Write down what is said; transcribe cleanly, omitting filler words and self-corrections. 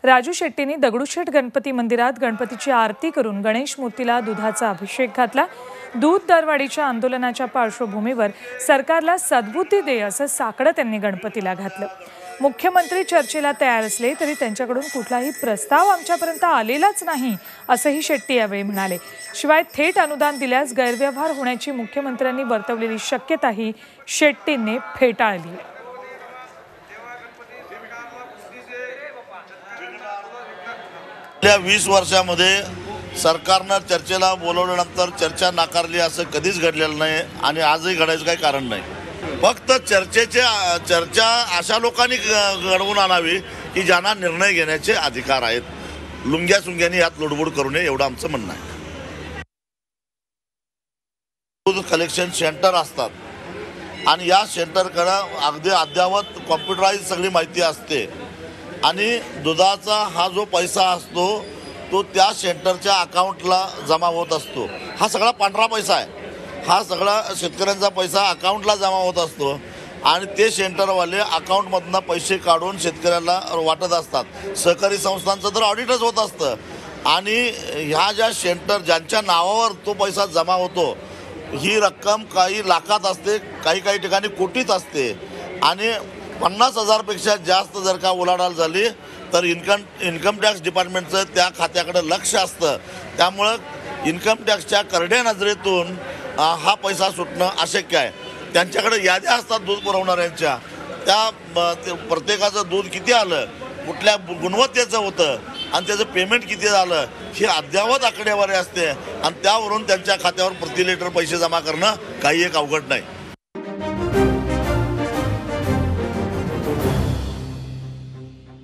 राजू शेट्टींनी दगडूशेठ गणपती मंदिरात गणपतीची आरती करून गणेश मूर्तीला दुधाचा अभिषेक घातला। दूध दरवाढीच्या आंदोलनाच्या पार्श्वभूमीवर सरकारला सद्बुद्धी दे असं साकडं त्यांनी गणपतीला घातलं। मुख्यमंत्री चर्चेला तयार असले तरी त्यांच्याकडून कुठलाही प्रस्ताव आमच्यापर्यंत आलेलाच नाही असंही शेट्टी यावेळी म्हणाले। शिवाय थेट अनुदान दिल्यास गैरव्यवहार होण्याची मुख्यमंत्र्यांनी वर्तवलेली शक्यताही शेट्टींनी फेटाळली। गेल्या 20 वर्षामध्ये सरकारनं चर्चेला बोलवल्यानंतर चर्चा नाकारली असं कधीच घडलेलं नाही आणि आजही घडायचं काही कारण नाही। फक्त चर्चा अशा लोकांनी घडवून आणावी की ज्यांना निर्णय घेण्याचे अधिकार आहेत। लुंग्या सुंग्यांनी यात लुडबुड करू नये एवढं आमचं म्हणणं आहे। दूध कलेक्शन सेंटर असतात आणि या सेंटरकडे अगदी अद्ययावत कॉम्प्युटराइज सगळी माहिती असते आणि दुधाचा हा जो पैसा असतो तो त्या सेंटरच्या अकाउंटला जमा होत असतो। हा सगळा पांढरा पैसा आहे, हा सगळा शेतकऱ्यांचा पैसा अकाउंटला जमा होत असतो आणि ते सेंटरवाले अकाउंटमधनं पैसे काढून शेतकऱ्याला वाटत असतात। सहकारी संस्थांचं तर ऑडिटच होत असतं आणि ह्या ज्या सेंटर ज्यांच्या नावावर तो पैसा जमा होतो ही रक्कम काही लाखात असते, काही ठिकाणी कोटीत असते आणि 50,000पेक्षा जास्त जर का उलाढाल झाली तर इन्कम टॅक्स डिपार्टमेंटचं त्या खात्याकडे लक्ष असतं। त्यामुळं इन्कम टॅक्सच्या करड्या नजरेतून हा पैसा सुटणं अशक्य आहे। त्यांच्याकडे याद्या असतात दूध पुरवणाऱ्यांच्या, त्या प्रत्येकाचं दूध किती आलं, कुठल्या गुणवत्तेचं होतं आणि त्याचं पेमेंट किती झालं ही अद्ययावत आकडेवारी असते आणि त्यावरून त्यांच्या खात्यावर प्रति लिटर पैसे जमा करणं काही एक अवघड नाही।